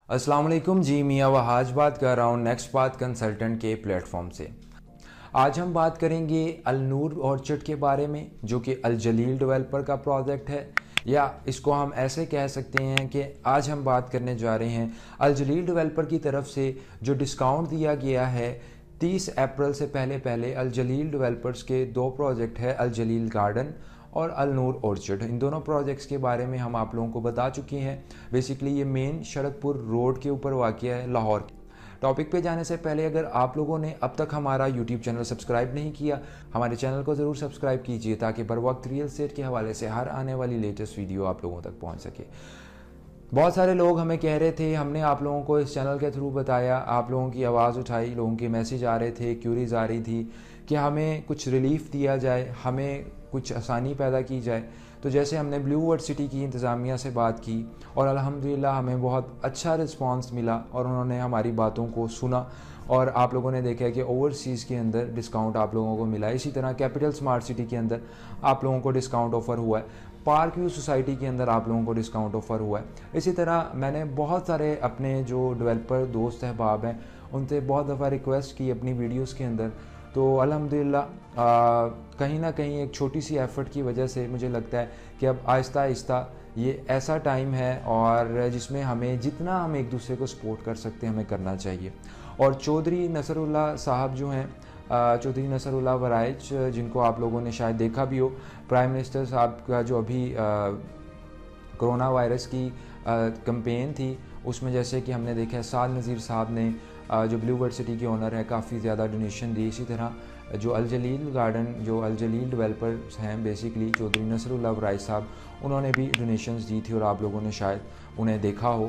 अस्सलाम वालेकुम जी, मियाँ वहाज बात कर रहा हूँ नेक्स्ट बात कंसल्टेंट के प्लेटफॉर्म से। आज हम बात करेंगे अल नूर ऑर्चर्ड के बारे में, जो कि अल जलील डेवलपर का प्रोजेक्ट है, या इसको हम ऐसे कह सकते हैं कि आज हम बात करने जा रहे हैं अल जलील डेवलपर की तरफ से जो डिस्काउंट दिया गया है 30 अप्रैल से पहले पहले अल जलील डेवलपर्स के दो प्रोजेक्ट है, अल जलील गार्डन और अल नूर ऑर्चर्ड। इन दोनों प्रोजेक्ट्स के बारे में हम आप लोगों को बता चुके हैं। बेसिकली ये मेन शरदपुर रोड के ऊपर वाक़या है, लाहौर। टॉपिक पे जाने से पहले अगर आप लोगों ने अब तक हमारा यूट्यूब चैनल सब्सक्राइब नहीं किया, हमारे चैनल को ज़रूर सब्सक्राइब कीजिए ताकि बर वक्त रियल एस्टेट के हवाले से हर आने वाली लेटेस्ट वीडियो आप लोगों तक पहुँच सके। बहुत सारे लोग हमें कह रहे थे, हमने आप लोगों को इस चैनल के थ्रू बताया, आप लोगों की आवाज़ उठाई, लोगों के मैसेज आ रहे थे, क्यूरीज आ रही थी कि हमें कुछ रिलीफ दिया जाए, हमें कुछ आसानी पैदा की जाए। तो जैसे हमने ब्लू वर्ड सिटी की इंतज़ामिया से बात की और अल्हम्दुलिल्लाह हमें बहुत अच्छा रिस्पांस मिला और उन्होंने हमारी बातों को सुना और आप लोगों ने देखा कि ओवरसीज़ के अंदर डिस्काउंट आप लोगों को मिला। इसी तरह कैपिटल स्मार्ट सिटी के अंदर आप लोगों को डिस्काउंट ऑफ़र हुआ है, पार्क व्यू सोसाइटी के अंदर आप लोगों को डिस्काउंट ऑफ़र हुआ है। इसी तरह मैंने बहुत सारे अपने जो डेवलपर दोस्त अहबाब हैं उनसे बहुत दफ़ा रिक्वेस्ट की अपनी वीडियोस के अंदर, तो अल्हम्दुलिल्लाह कहीं ना कहीं एक छोटी सी एफ़र्ट की वजह से मुझे लगता है कि अब आहिस्ता आहिस्ता ये ऐसा टाइम है और जिसमें हमें जितना हम एक दूसरे को सपोर्ट कर सकते हैं हमें करना चाहिए। और चौधरी नसरुल्लाह साहब जो हैं, चौधरी नसरुल्लाह वराइच, जिनको आप लोगों ने शायद देखा भी हो, प्राइम मिनिस्टर साहब का जो अभी कोरोना वायरस की कैंपेन थी उसमें जैसे कि हमने देखा है साद नज़ीर साहब ने जो ब्लू वर्ड सिटी के ओनर है काफ़ी ज़्यादा डोनेशन दी। इसी तरह जो अल जलील गार्डन, जो अल जलील डेवलपर्स हैं, बेसिकली चौधरी नसरुल्लाह वराइच साहब, उन्होंने भी डोनेशंस दी थी और आप लोगों ने शायद उन्हें देखा हो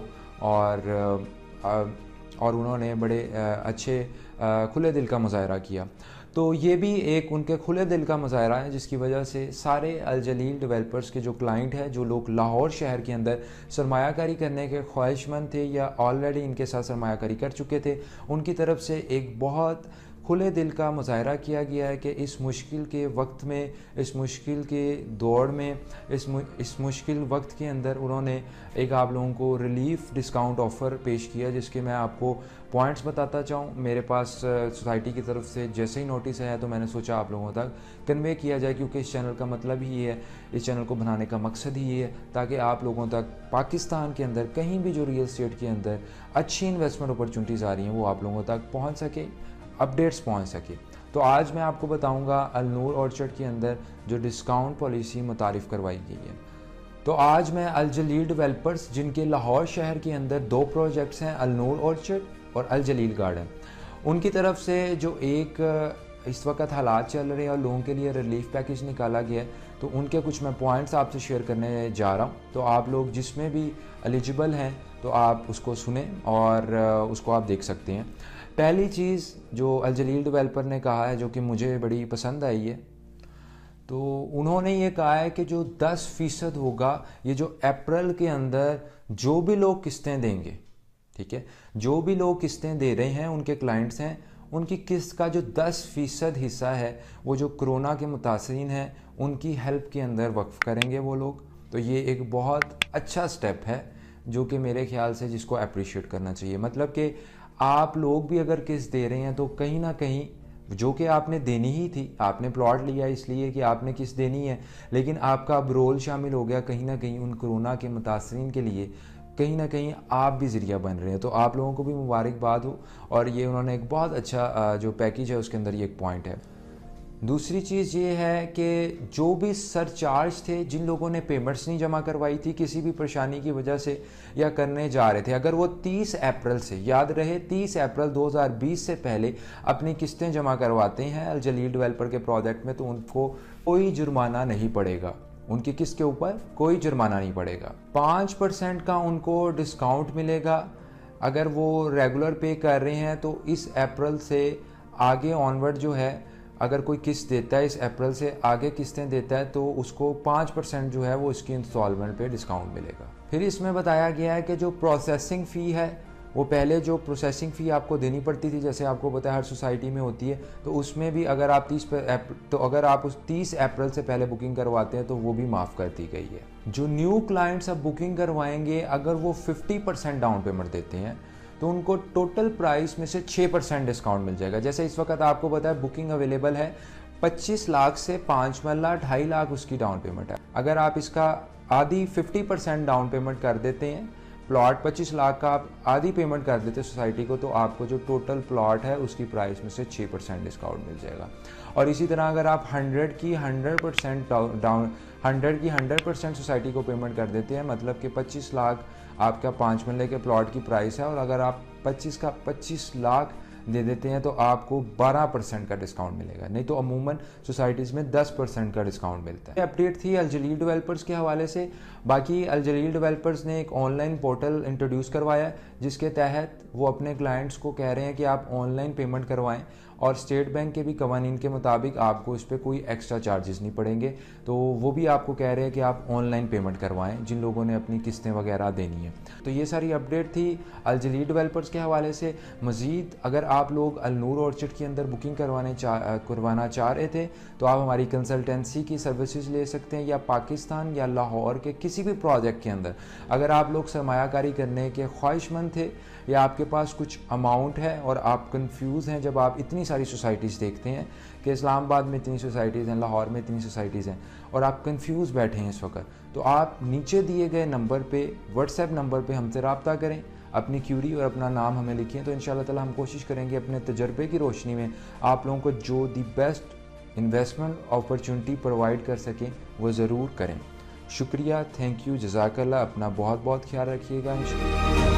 और उन्होंने बड़े अच्छे खुले दिल का मुजाहरा किया। तो ये भी एक उनके खुले दिल का मुजाहरा है जिसकी वजह से सारे अल जलील डेवलपर्स के जो क्लाइंट हैं, जो लोग लाहौर शहर के अंदर सरमायाकारी करने के ख्वाहिशमंद थे या ऑलरेडी इनके साथ सरमायाकारी कर चुके थे, उनकी तरफ से एक बहुत खुले दिल का मुजाहरा किया गया है कि इस मुश्किल के वक्त में, इस मुश्किल के दौर में, इस मुश्किल वक्त के अंदर उन्होंने एक आप लोगों को रिलीफ डिस्काउंट ऑफ़र पेश किया, जिसके मैं आपको पॉइंट्स बताता चाहूँ। मेरे पास सोसाइटी की तरफ से जैसे ही नोटिस आया तो मैंने सोचा आप लोगों तक कन्वे किया जाए, क्योंकि इस चैनल का मतलब ही ये है, इस चैनल को बनाने का मकसद ही ये है ताकि आप लोगों तक पाकिस्तान के अंदर कहीं भी जो रियल एस्टेट के अंदर अच्छी इन्वेस्टमेंट अपॉर्चुनिटीज़ आ रही हैं वो आप लोगों तक पहुँच सके, अपडेट्स पहुंच सके। तो आज मैं आपको बताऊंगा अल नूर ऑर्चर्ड के अंदर जो डिस्काउंट पॉलिसी मुतारिफ़ करवाई गई है। तो आज मैं अल जलील डेवलपर्स, जिनके लाहौर शहर के अंदर दो प्रोजेक्ट्स हैं, अल नूर ऑर्चर्ड और अल जलील गार्डन, उनकी तरफ से जो एक इस वक्त हालात चल रहे हैं और लोगों के लिए रिलीफ पैकेज निकाला गया है, तो उनके कुछ मैं पॉइंट्स आपसे शेयर करने जा रहा हूँ। तो आप लोग जिसमें भी एलिजिबल हैं तो आप उसको सुने और उसको आप देख सकते हैं। पहली चीज़ जो अल जलील डेवलपर ने कहा है, जो कि मुझे बड़ी पसंद आई है, तो उन्होंने ये कहा है कि जो 10% होगा, ये जो अप्रैल के अंदर जो भी लोग किस्तें देंगे, ठीक है, जो भी लोग किस्तें दे रहे हैं, उनके क्लाइंट्स हैं, उनकी किस्त का जो 10% हिस्सा है वो जो कोरोना के मुतासरीन हैं उनकी हेल्प के अंदर वक्फ करेंगे वो लोग। तो ये एक बहुत अच्छा स्टेप है जो कि मेरे ख्याल से जिसको अप्रिशिएट करना चाहिए। मतलब कि आप लोग भी अगर किस्त दे रहे हैं तो कहीं ना कहीं जो कि आपने देनी ही थी, आपने प्लॉट लिया इसलिए कि आपने किस्त देनी है, लेकिन आपका अब रोल शामिल हो गया कहीं ना कहीं उन कोरोना के मुतासरीन के लिए, कहीं ना कहीं आप भी ज़रिया बन रहे हैं। तो आप लोगों को भी मुबारकबाद हो। और ये उन्होंने एक बहुत अच्छा जो पैकेज है उसके अंदर ये एक पॉइंट है। दूसरी चीज़ ये है कि जो भी सरचार्ज थे, जिन लोगों ने पेमेंट्स नहीं जमा करवाई थी किसी भी परेशानी की वजह से या करने जा रहे थे, अगर वो 30 अप्रैल से, याद रहे 30 अप्रैल 2020 से पहले अपनी किस्तें जमा करवाते हैं अल जलील डेवलपर के प्रोजेक्ट में, तो उनको कोई जुर्माना नहीं पड़ेगा, उनकी किस्त के ऊपर कोई जुर्माना नहीं पड़ेगा। 5% का उनको डिस्काउंट मिलेगा अगर वो रेगुलर पे कर रहे हैं। तो इस अप्रैल से आगे ऑनवर्ड जो है, अगर कोई किस्त देता है इस अप्रैल से आगे किस्तें देता है तो उसको 5% जो है वो इसकी इंस्टॉलमेंट पे डिस्काउंट मिलेगा। फिर इसमें बताया गया है कि जो प्रोसेसिंग फ़ी है, वो पहले जो प्रोसेसिंग फ़ी आपको देनी पड़ती थी, जैसे आपको पता है हर सोसाइटी में होती है, तो उसमें भी अगर आप 30 अप्रैल से पहले बुकिंग करवाते हैं तो वो भी माफ़ कर दी गई है। जो न्यू क्लाइंट्स अब बुकिंग करवाएंगे, अगर वो 50% डाउन पेमेंट देते हैं तो उनको टोटल प्राइस में से 6% डिस्काउंट मिल जाएगा। जैसे इस वक्त आपको पता है बुकिंग अवेलेबल है 25 लाख से 5 लाख 2.5 लाख उसकी डाउन पेमेंट है। अगर आप इसका आधी 50% डाउन पेमेंट कर देते हैं, प्लॉट 25 लाख का आप आधी पेमेंट कर देते हैं सोसाइटी को, तो आपको जो टोटल प्लॉट है उसकी प्राइस में से 6% डिस्काउंट मिल जाएगा। और इसी तरह अगर आप 100 की 100% सोसाइटी को पेमेंट कर देते हैं, मतलब कि 25 लाख आपका 5 मरले के प्लॉट की प्राइस है, और अगर आप 25 का 25 लाख दे देते हैं तो आपको 12% का डिस्काउंट मिलेगा। नहीं तो अमूमन सोसाइटीज़ में 10% का डिस्काउंट मिलता है। अपडेट थी अल जलील डेवलपर्स के हवाले से। बाकी अल जलील डेवलपर्स ने एक ऑनलाइन पोर्टल इंट्रोड्यूस करवाया जिसके तहत वो अपने क्लाइंट्स को कह रहे हैं कि आप ऑनलाइन पेमेंट करवाएं, और स्टेट बैंक के भी कवानीन के मुताबिक आपको इस पर कोई एक्स्ट्रा चार्जेस नहीं पड़ेंगे। तो वो भी आपको कह रहे हैं कि आप ऑनलाइन पेमेंट करवाएं जिन लोगों ने अपनी किस्तें वगैरह देनी है। तो ये सारी अपडेट थी अल जलील डेवलपर्स के हवाले से। मज़ीद अगर आप लोग अल नूर ऑर्चिड के अंदर बुकिंग करवाना चाह रहे थे तो आप हमारी कंसल्टेंसी की सर्विसेज ले सकते हैं, या पाकिस्तान या लाहौर के किसी भी प्रोजेक्ट के अंदर अगर आप लोग सरमायाकारी करने के ख्वाहिशमंद थे, या आपके पास कुछ अमाउंट है और आप कंफ्यूज हैं जब आप इतनी सारी सोसाइटीज़ देखते हैं कि इस्लामाबाद में इतनी सोसाइटीज़ हैं, लाहौर में इतनी सोसाइटीज़ हैं, और आप कंफ्यूज बैठे हैं इस वक्त, तो आप नीचे दिए गए नंबर पे, व्हाट्सएप नंबर पे हमसे रब्ता करें, अपनी क्यूरी और अपना नाम हमें लिखें। तो इंशाल्लाह ताला हम कोशिश करेंगे अपने तजर्बे की रोशनी में आप लोगों को जो the best investment opportunity provide कर सकें वो ज़रूर करें। शुक्रिया, थैंक यू, जज़ाकल्लाह। अपना बहुत बहुत ख्याल रखिएगा इंशाल्लाह।